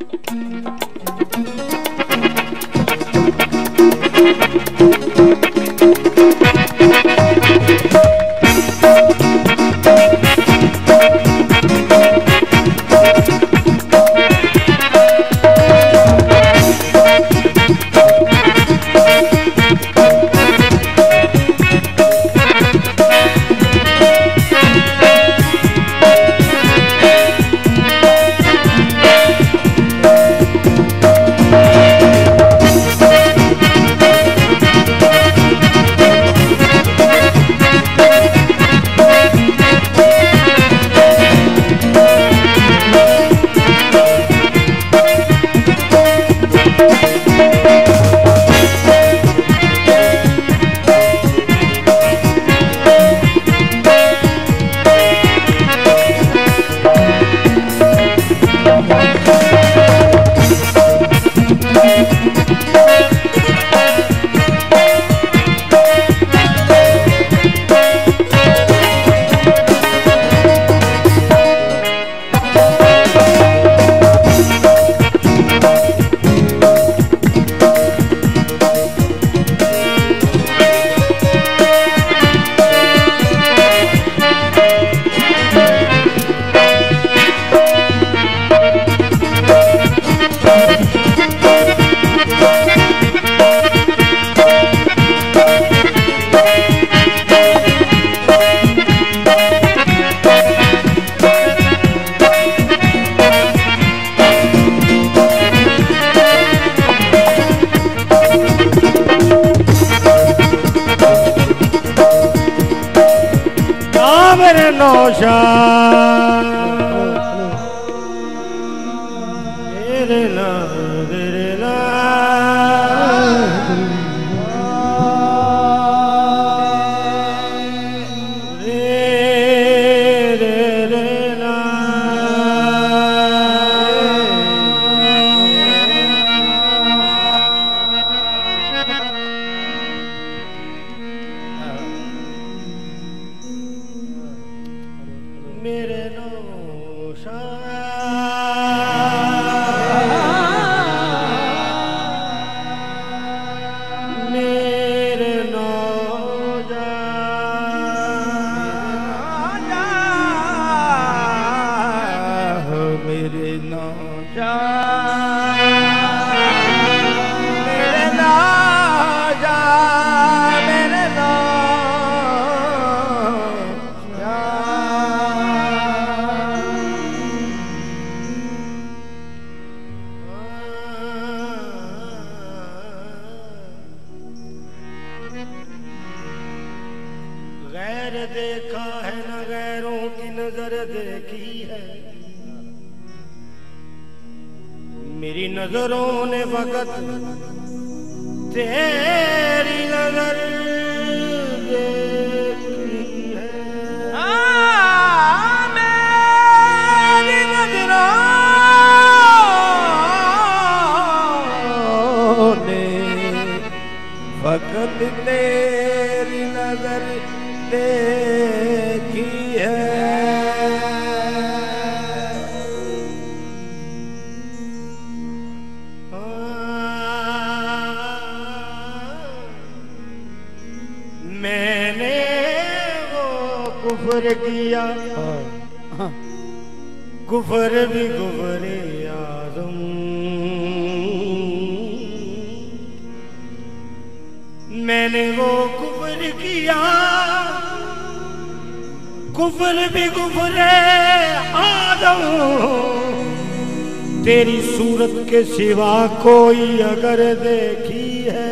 तेरी सूरत के सिवा कोई अगर देखी है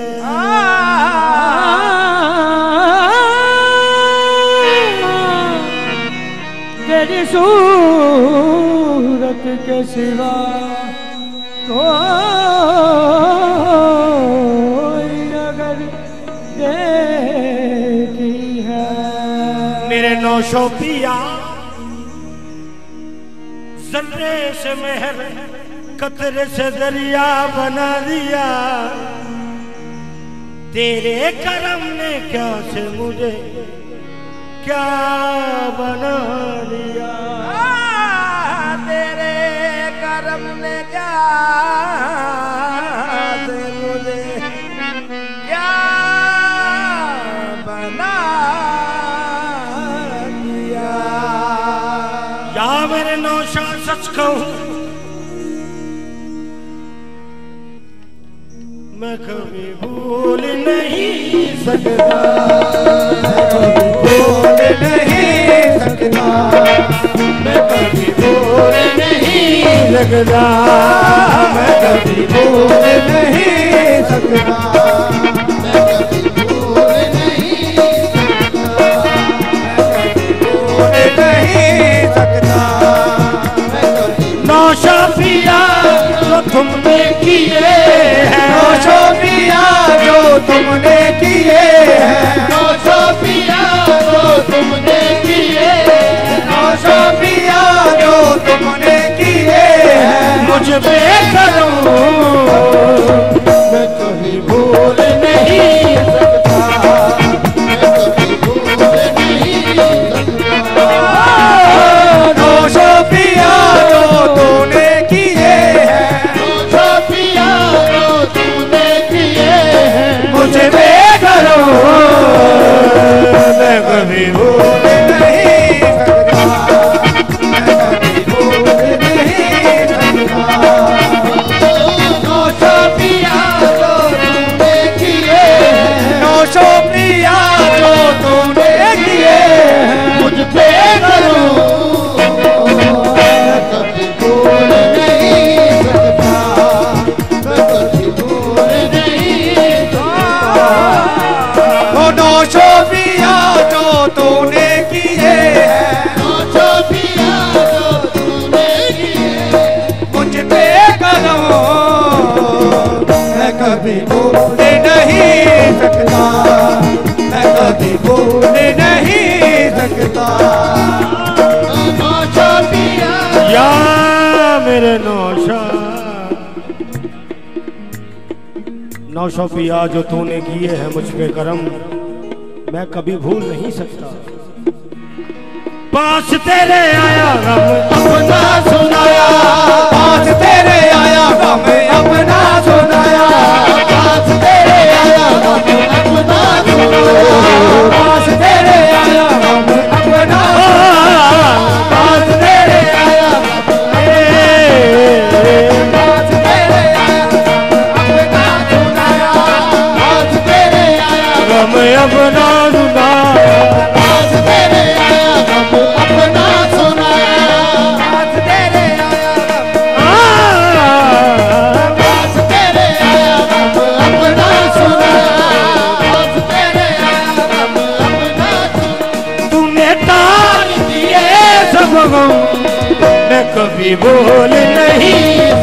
तेरी सूरत के सिवा कोई अगर देखी है। मेरे नौशो पिया जर्रे से मेहर कतरे से दरिया बना दिया, तेरे करम ने क्या से मुझे क्या बना दिया। तेरे करम ने क्या से मुझे क्या बना दिया। या मेरे नौशा सच कहूं मैं कभी भूल नहीं सकता, भूल नहीं सकता, मैं कभी भूल नहीं सकता, मैं कभी भूल नहीं सकता, मैं कभी भूल नहीं सकता, मैं कभी भूल नहीं सकता, मैं कभी नौशा पिया जो तुमने किए हैं, नौशा पिया जो तुमने किए हैं, नौशा पिया जो तुमने किए हैं, नौशा पिया जो तुमने किए हैं, मुझ पे करो मैं कभी भूल नहीं सकता, मैं कभी भूल नहीं सकता। नौशा पिया जो तूने किए हैं, नौशा पिया जो तूने किए हैं, मुझे बेकरो मैं कभी भूल नहीं सकता, मैं कभी भूल नहीं सकता। नौशा पिया जो तूने किए हैं, नौशा पिया जो तूने किए हैं, मुझ पे करो मैं कभी भूल नहीं सकता, मैं कभी भूल नहीं सकता। ओ नौशा पिया जो तूने किए हैं, नौशा पिया जो तूने किए हैं, मुझ पे करो मैं कभी भूल नहीं सकता, मैं कभी भूल नहीं सकता। नौशा पिया या मेरे नौशा, नौशा पिया जो तूने किए हैं मुझ पे करम मैं कभी भूल नहीं सकता। पास तेरे आया गम अपना सुनाया, पास तेरे आया गम अपना सुनाया, पास तेरे आया गम अपना सुनाया, पास तेरे आया गम अपना सुनाया, पास तेरे आया गम पास तेरे आया अपना सुनाया, पास तेरे आया गम अपना सुनाया, पास तेरे आया गम अपना सुनाया, पास तेरे आया गम पास तेरे आया गम अपना सुनाया, पास तेरे आया गम अपना सुनाया। तूने तार दिए सब गम मैं कभी भूल नहीं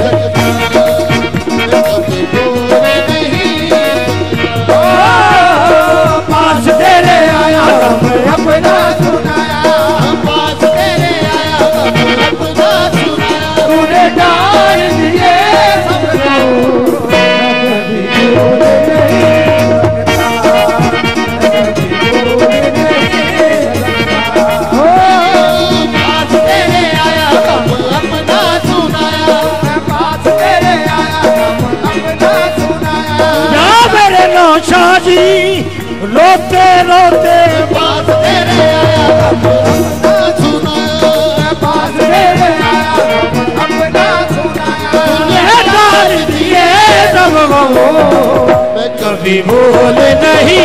पास तेरे आया गम अपना सुनाया, पास तेरे आया गम अपना सुनाया। तूने डाल दिए सबको मैं कभी भूल नहीं सकता, मैं कभी भूल नहीं सकता। हो पास तेरे आया गम अपना सुनाया, पास तेरे आया गम अपना सुनाया। या मेरे नौशा जी रोते रोते पास तेरे आया गम अपना सुनाया, पास तेरे आया गम अपना सुनाया। तूने तार दिए सब गम मैं कभी भूल नहीं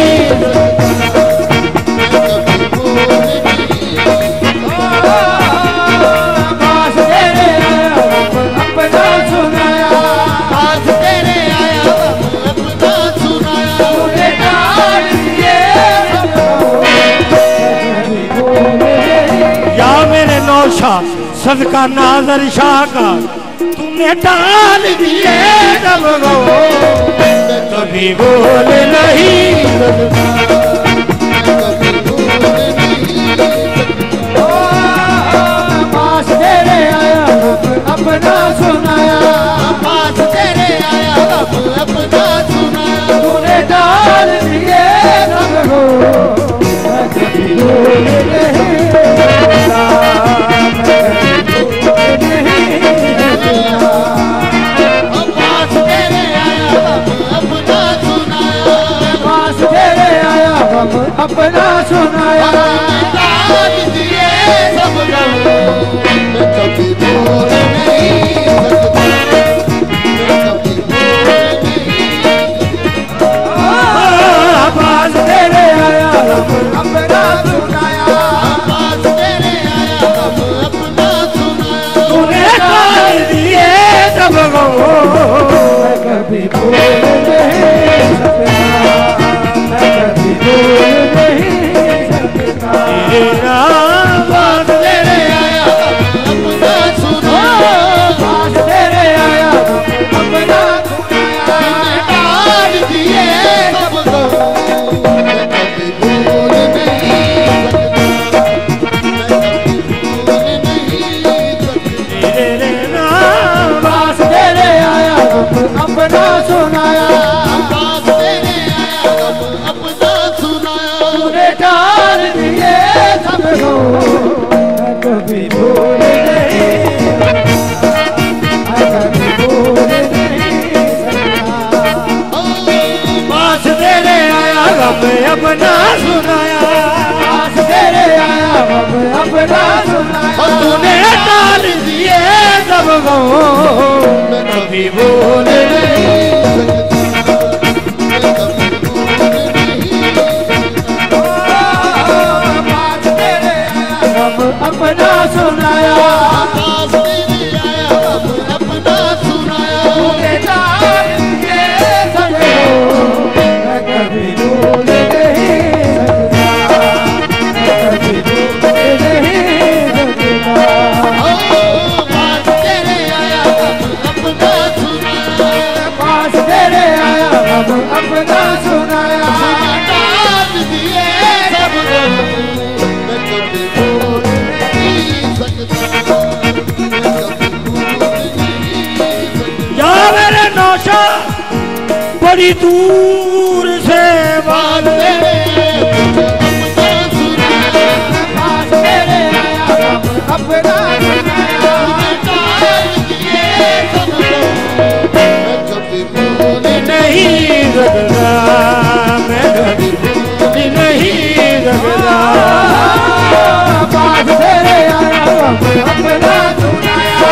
पास तेरे आया गम अपना सुनाया, पास तेरे आया गम अपना सुनाया। तूने डाल दिए सबको मैं कभी भूल नहीं। या मेरे नौशा सदका नाजर शाह का तूने डाल दिए सब गम कभी भूल नहीं पास तेरे आया गम अपना सुनाया, पास तेरे आया गम अपना सुनाया। तूने डाल दिए सबको मैं कभी भूल नहीं सकता, मैं कभी भूल नहीं सकता। गम अपना सुनाया। डाल दिए सब गम मैं कभी भूल नहीं सकता, मैं कभी भूल नहीं सकता। पास तेरे आया गम अपना सुनाया। पास तेरे आया गम अपना सुनाया। तूने डाल दिए सब गम मैं कभी भूल नहीं सकता, मैं कभी भूल नहीं सकता। तेरा बात तेरे आया गम अपना सुनाया। पास तेरे आया गम अपना सुनाया। डाल दिए सब गम मैं कभी भूल नहीं सकता, मैं कभी भूल नहीं सकता। तेरे नाम पास तेरे आया गम अपना सुनाया। पास तेरे आया गम अपना सुनाया। तूने डाल दिए सब गम मैं कभी भूल नहीं सकता, मैं कभी भूल नहीं सकता। पास तेरे आया गम अपना सुनाया। पास तेरे आया गम अपना सुनाया। तूने डाल दिए सब गम मैं कभी भूल नहीं पास तेरे आया गम अपना सुनाया। तूने डाल दिए सब गम मैं कभी भूल नहीं सकता, मैं कभी भूल नहीं सकता। पास तेरे आया गम अपना सुनाया। या मेरे नौशा बड़ी दूर से बाल पास तेरे आया गम अपना सुनाया। नहीं सकता, मैं कभी भूल नहीं सकता। पास तेरे आया गम अपना सुनाया।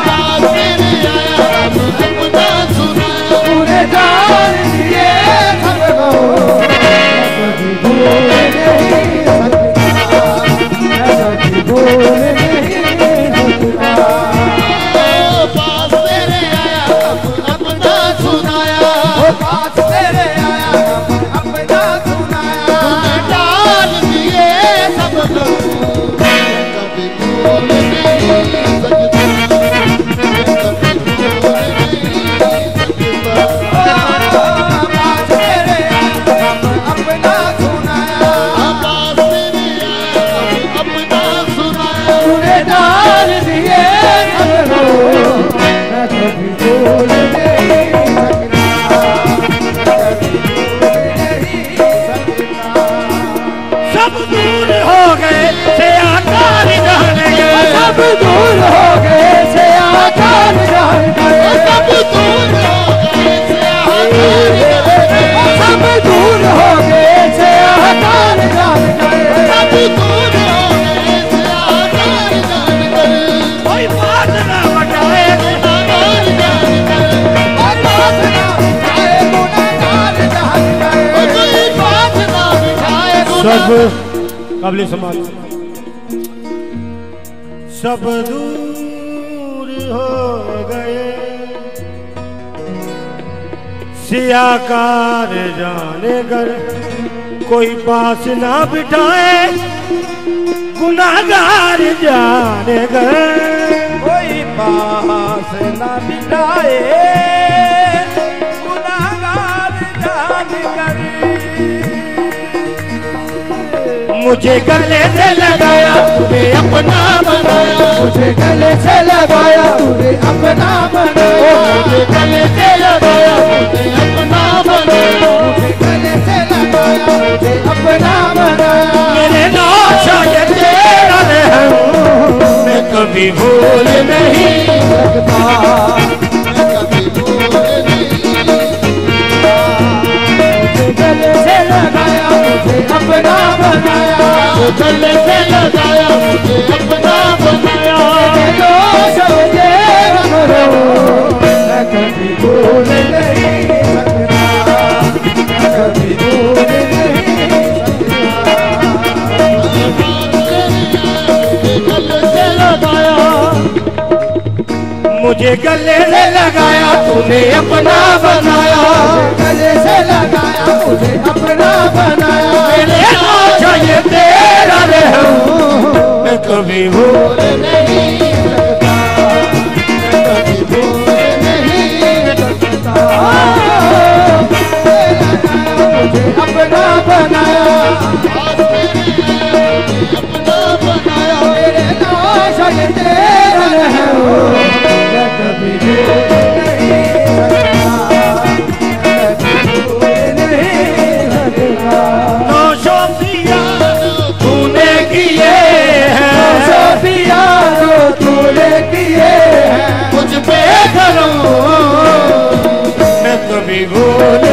तूने डाल दिए सब गम मैं कभी भूल नहीं सकता, मैं कभी भूल नहीं सकता। पास तेरे आया गम अपना सुनाया। पास तेरे आया गम अपना सुनाया। डाल दिए सब गम मैं कभी भूल नहीं सकता, मैं कभी भूल नहीं सकता। पास तेरे आया गम अपना सुनाया। पास तेरे आया गम अपना सुनाया। तूने डाल दिए सब गम मैं कभी भूल नहीं सकता, मैं कभी भूल नहीं सकता। सब दूर हो गए से आकार जान गए। सब दूर हो गए से आकार जान गए। सब दूर हो गए से आकार सब दूर हो गए से आकार जान गए। सब दूर हो गए से आकार जान गए। कोई बात ना बताए आकार जान गए। और बात ना बिठाए गुनाहगार जान गए। कोई बात ना बिठाए सब काबिल समाज सब दूर हो गए सियाकार जाने कर कोई पास ना बिठाए गुनाहगार जाने कर। कोई पास ना बिठाए गुनाहगार जान कर। मुझे गले से लगाया तूने अपना बनाया। मुझे गले से लगाया तूने अपना बनाया। मुझे गले से लगाया मुझे अपना बनाया। मुझे गले से लगाया मुझे अपना बनाया। मेरे नौशा ये तेरा रहम मैं कभी भूल नहीं सकता, मैं कभी भूल नहीं सकता। मुझे गले से लगाया मुझे गले से लगाया मुझे अपना बनाया दोष मुझे करो मैं कभी भूल नहीं सकता मैं कभी भूल नहीं मुझे गले से लगाया तूने अपना बनाया गले से लगाया मुझे अपना बनाया मेरे आशा ये तेरा रहूं मैं कभी भूल नहीं सकता मैं कभी भूल नहीं सकता मुझे अपना बनाया अपना बनाया मेरे आशा ये तेरा रहूं मैं कभी भूल नहीं सकता मैं कभी भूल नहीं सकता नौशो पिया तूने किए हैं सोफिया जो तूने किए हैं मुझ पे करो मैं कभी भूल